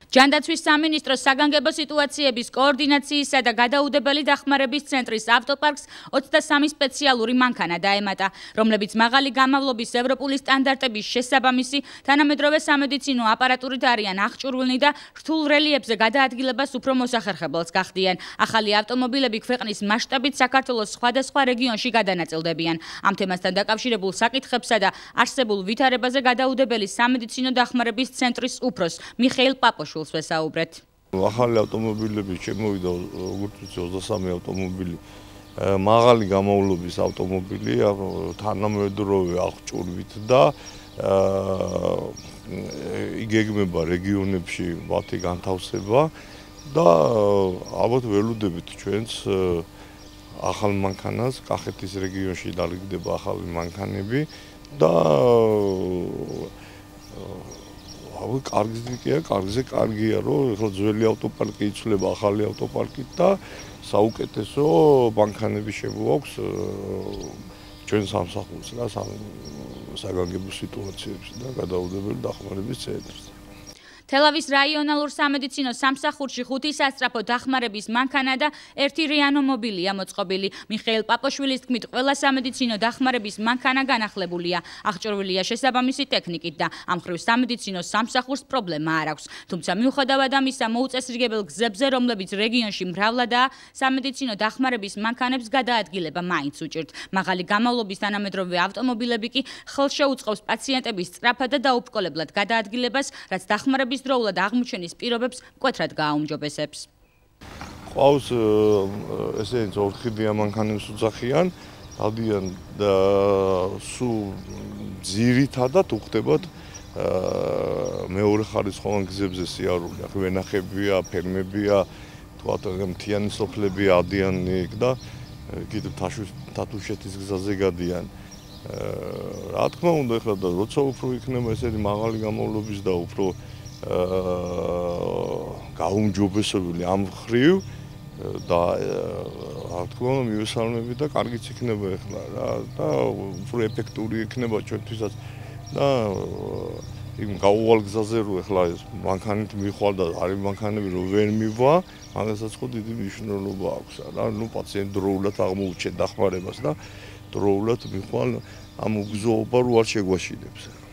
ჯანდაცვის სამინისტროს საგანგებო სიტუაციების კოორდინაციისა და გადაუდებელი დახმარების ცენტრის ავტოპარკს 23 სპეციალური მანქანა დაემატა, რომლებიც მაღალი გამავლობის ევროპული სტანდარტების შესაბამისი თანამედროვე სამედიცინო აპარატურით არიან აღჭურვილნი და რთულ რელიეფზე გადაადგილებას უფრო მოსახერხებელს გახდიან. ახალი ავტომობილები ქვეყნის მასშტაბით საქართველოს სხვადასხვა რეგიონში გადანაწილდებიან. ამ თემასთან დაკავშირებულ საკითხებსა და არსებულ ვითარებაზე გადაუდებელი სამედიცინო დახმარების ცენტრის უფროს მიხეილ პაპოშვილს ვესაუბრეთ. ახალი ავტომობილები შემოვიდა, როგორც ვიცი, 23 ავტომობილი, მაღალი გამავლობის ავტომობილი, თანამედროვე აღჭურვით და იგეგმება რეგიონებში მათი განთავსება და ალბათ ველოდებით ჩვენს ახალ მანქანას, კახეთის რეგიონში დალეგდება ახალი მანქანები და კარგზე კარგია, რომ ეხლა ძველი ავტოპარკი იცვლება ახალი ავტოპარკით და საუკეთესო მანქანები შემოაქვს ჩვენ სამსახურს და საგანგებო სიტუაციებში და გადაუდებელი დახმარების ცენტრს. თელავის რაიონალურ სამედიცინო სამსახურში 5 სასწრაფო დახმარების მანქანა და 1 რეანიმობილია მოწყობილი. მიხეილ პაპოშვილის თქმით, ყველა სამედიცინო დახმარების მანქანა განახლებულია. აღჭურვილია შესაბამისი ტექნიკით და ამ მხრივ სამედიცინო სამსახურს პრობლემა არ აქვს. თუმცა მიუხედავად ამისა, მოუწესრიგებელ გზებზე, რომლებიც რეგიონში მრავლადაა, სამედიცინო დახმარების მანქანებს გადაადგილება მაინც უჭირთ. მაღალი გამავლობის თანამედროვე ავტომობილები კი ხელშეუწყობს პაციენტების სწრაფად და დაუბრკოლებლად გადაადგილებას, რაც დახმარების დროულად აღმოჩენის პირობებს მკვეთრად გააუმჯობესებს. ყავს ესეც ორხიდია მანქანებს უძახიან, დადიან და სულ ძირითადად უხდებათ მეორე ხარისხოვან გზებზე სიარული, ვენახებია, ფერმებია, თქვათ მთიანი სოფლებია ადიან იქ და კიდევ თათუშეთის გზაზე გადიან. რა თქმა უნდა, ეხლა და როცა უფრო იქნება ესეთი მაღალი გამავლობის და უფრო გაუმჯობესებული ამ მხრივ და რა თქმა უნდა მიესალმები და კარგიც იქნება ეხლა რა და უფრო ეფექტური იქნება ჩვენთვისაც და იმ გაუვალ გზაზე რო ეხლა ეს მანქანით მიხვალ და არის მანქანები რო ვერ მივა, მაგასაც ხო დიდი მნიშვნელობა აქვს რა. ნუ პაციენტ დროულად აღმოუჩენ დახმარებას და დროულად მიხვალ ამ უგზოობა რო არ შეგვაშინებს.